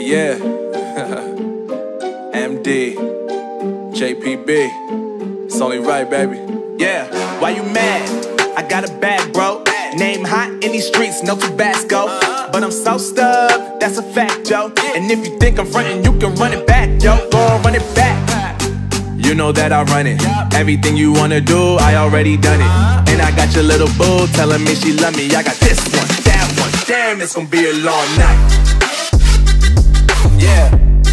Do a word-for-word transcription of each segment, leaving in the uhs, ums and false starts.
yeah. M D, J P B, it's only right, baby. Yeah, why you mad? I got a bag, bro. Name hot in these streets, no Tabasco. But I'm so stubbed, that's a fact, yo. And if you think I'm frontin', you can run it back, yo. Go on, run it back. You know that I run it. Everything you wanna do, I already done it. And I got your little boo telling me she love me. I got this one, that one. Damn, it's gonna be a long night. Yeah.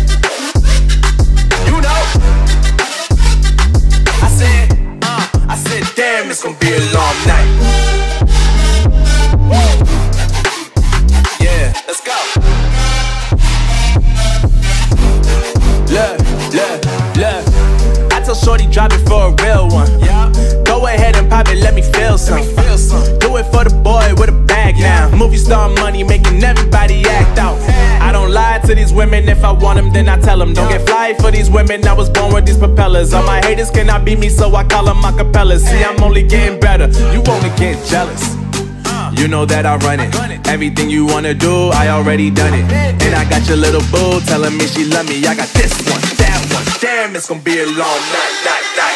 You know. I said, uh, I said, damn, it's gonna be a long night. Yeah, let's go. Look, look, look. I tell shorty drop it for a real one. Yeah. Go ahead and pop it, let me feel some. Let me feel some. Do it for the boy with a bag now. Movie star money making everybody act out. I don't lie to these women, if I want them then I tell them. Don't get fly for these women, I was born with these propellers. All my haters cannot beat me, so I call them acapellas. See, I'm only getting better, you only get jealous. You know that I run it. Everything you wanna do, I already done it. And I got your little boo telling me she love me. I got this one, that one. Damn, it's gonna be a long night, night, night.